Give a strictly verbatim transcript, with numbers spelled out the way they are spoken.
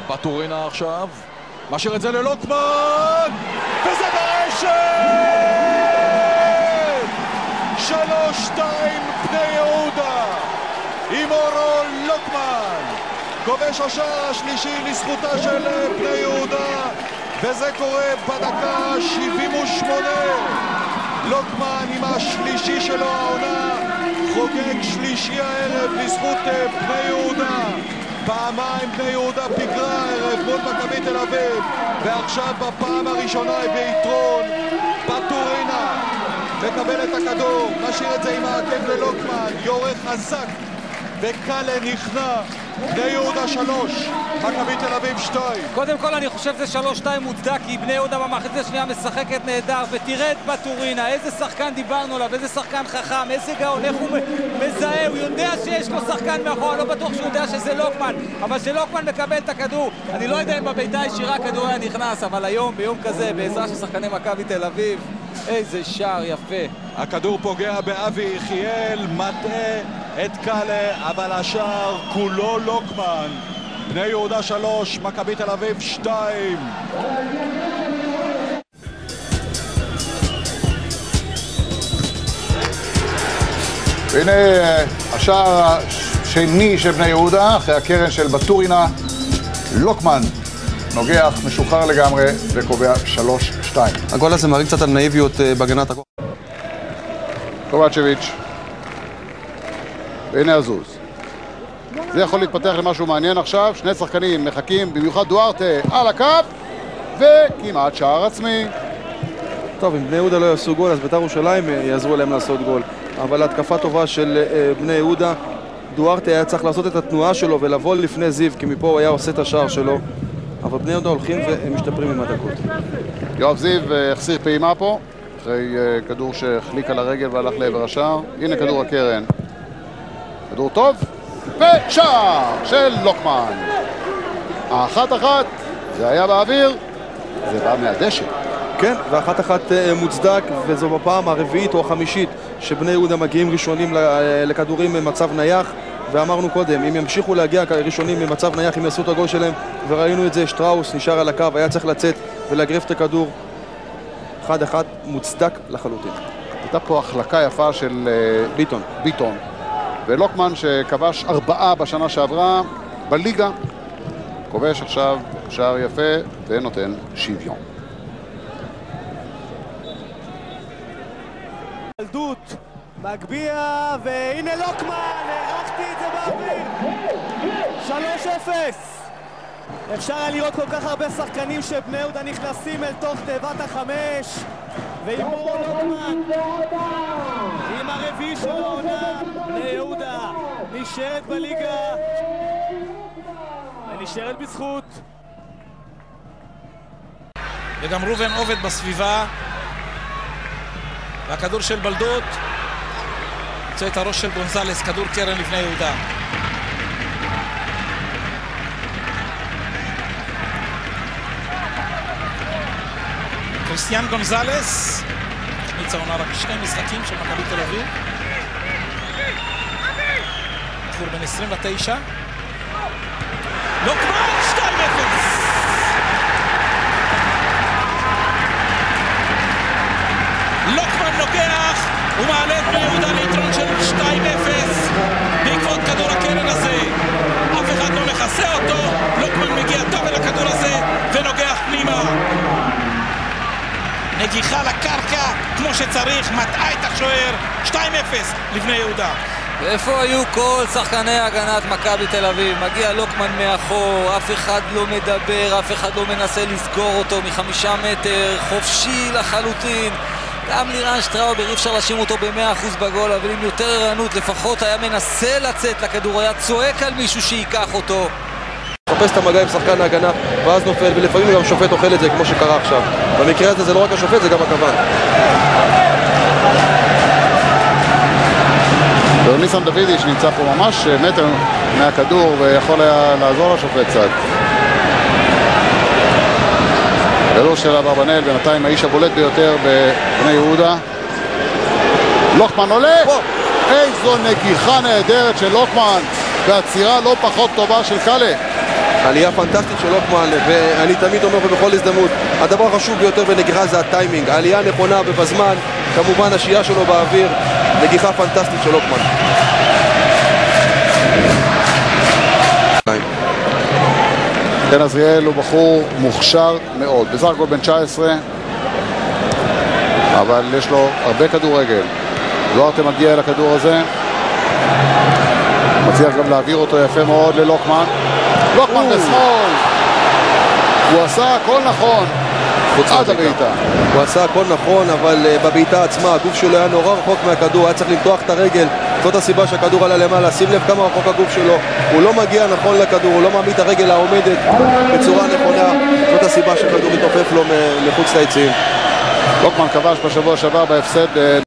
בטורינה עכשיו, משאיר את זה ללוקמן, וזה ברשת! שלוש שתיים בני יהודה, עם אורו לוקמן, כובש השער השלישי לזכותה של בני יהודה, וזה קורה בדקה שבעים ושמונה. לוקמן עם השלישי שלו העונה, חוגג שלישי הערב לזכות בני יהודה. פעמיים בני יהודה פיגרה הערב מול מכבי תל אביב, ועכשיו בפעם הראשונה היא ביתרון. בטורינה מקבל את הכדור, משאיר את זה עם העקב ללוקמן, יורה חזק וקלה נכנע. בני יהודה שלוש, מכבי תל אביב שתיים. קודם כל אני חושב זה שלוש שתיים מוצדק, כי בני יהודה במחצית השנייה משחקת נהדר, ותראה את בטורינה, איזה שחקן דיברנו עליו, איזה שחקן חכם, איזה גאון, איך הוא מזהה, הוא יודע שיש לו שחקן מאחור, לא בטוח שהוא יודע שזה לוקמן, אבל שלוקמן מקבל את הכדור, אני לא יודע אם בביתה ישירה הכדור היה נכנס, אבל היום, ביום כזה, בעזרה של שחקני מכבי תל אביב, איזה שער יפה. הכדור פוגע באבי יחיאל, מטעה את קלה, אבל השער כולו לוקמן. בני יהודה שלוש, מכבי תל אביב שתיים. והנה השער השני של בני יהודה, אחרי הקרן של בטורינה. לוקמן נוגח, משוחרר לגמרי, וקובע שלוש שתיים. הגול הזה מראה קצת על נאיביות בהגנת הגול. קובצ'ביץ'. והנה הזוז. זה יכול להתפתח למשהו מעניין עכשיו. שני שחקנים מחכים, במיוחד דוארטה על הקו, וכמעט שער עצמי. טוב, אם בני יהודה לא יעשו גול, אז בית"ר ירושלים יעזרו להם לעשות גול. אבל התקפה טובה של בני יהודה. דוארטה היה צריך לעשות את התנועה שלו ולבוא לפני זיו, כי מפה הוא היה עושה את השער שלו. אבל בני יהודה הולכים והם משתפרים עם הדקות. יואב זיו החסיר פעימה פה, אחרי כדור שהחליק על הרגל והלך לעבר השער. הנה כדור הקרן. כדור טוב, ושער של לוקמן. האחת אחת, זה היה באוויר, זה בא מהדשא. כן, ואחת אחת מוצדק, וזו בפעם הרביעית או החמישית שבני יהודה מגיעים ראשונים לכדורים במצב נייח. ואמרנו קודם, אם ימשיכו להגיע ראשונים במצב נייח, אם יעשו את הגול שלהם, וראינו את זה, שטראוס נשאר על הקו, היה צריך לצאת ולהגריף את הכדור. אחד אחד מוצדק לחלוטין. הייתה פה החלקה יפה של ביטון. ביטון. ולוקמן שכבש ארבעה בשנה שעברה בליגה, כובש עכשיו שער יפה ונותן שוויון. ילדות, מגביע, והנה לוקמן, הרחתי את זה באוויר. שלוש אפס. אפשר היה לראות כל כך הרבה שחקנים שבני יהודה נכנסים אל תוך תיבת החמש, ועם אור לוקמן עם הרביעי של העונה, בני יהודה נשארת בליגה ונשארת בזכות. וגם רובן עובד בסביבה, והכדור של בלדות יוצא את הראש של גונזלס, כדור קרן לבני יהודה. קריסטיאן גונזלס החמיץ העונה רק שני משחקים של מכבי תל אביב. בחור בן עשרים ותשע. לוקמן שתיים אפס. לוקמן נוגח ומעלה את בני יהודה ליתרון של שתיים אפס בעקבות כדור הקרן הזה. אף אחד לא מכסה אותו, לוקמן מגיע טוב אל הכדור הזה ונוגח פנימה. נגיחה לקרקע כמו שצריך, מטעה את השוער. שתיים אפס לבני יהודה. ואיפה היו כל שחקני הגנת מכבי תל אביב? מגיע לוקמן מאחור, אף אחד לא מדבר, אף אחד לא מנסה לסגור אותו מחמישה מטר, חופשי לחלוטין. גם לירן שטראובר אי אפשר להשאיר אותו ב-מאה אחוז בגול, אבל עם יותר ערנות לפחות היה מנסה לצאת לכדור, היה צועק על מישהו שיקח אותו. מחפש את המגע עם שחקן ההגנה ואז נופל, ולפעמים גם שופט אוכל את זה כמו שקרה עכשיו. במקרה הזה זה לא רק השופט, זה גם הכוון. ניסן דוידי שנמצא פה ממש מטר מהכדור ויכול היה לעזור לשופט קצת. כדור של אברבנאל, בינתיים האיש הבולט ביותר בבני יהודה. לוקמן עולה! איזו נגיחה נהדרת של לוקמן, והצירה לא פחות טובה של קלה. עלייה פנטסטית של לוקמן, ואני תמיד אומר ובכל הזדמנות, הדבר החשוב ביותר בנגיחה זה הטיימינג, העלייה הנכונה ובזמן, כמובן השהייה שלו באוויר, נגיחה פנטסטית של לוקמן. חן עזריאל הוא בחור מוכשר מאוד, בסך הכל בן תשע עשרה, אבל יש לו הרבה כדורגל. זוהרטה מגיע אל הכדור הזה, מצליח גם להעביר אותו יפה מאוד ללוקמן. לוקמן בשמאל, הוא עשה הכל נכון עד הבעיטה. הוא עשה הכל נכון, אבל בבעיטה עצמה הגוף שלו היה נורא רחוק מהכדור, היה צריך למתוח את הרגל, זאת הסיבה שהכדור עלה למעלה. שים לב כמה רחוק הגוף שלו, הוא לא מגיע נכון לכדור, הוא לא מעמיד את הרגל העומדת בצורה נכונה, זאת הסיבה שהכדור מתעופף לו מחוץ ליציעים. לוקמן כבש בשבוע שעבר בהפסד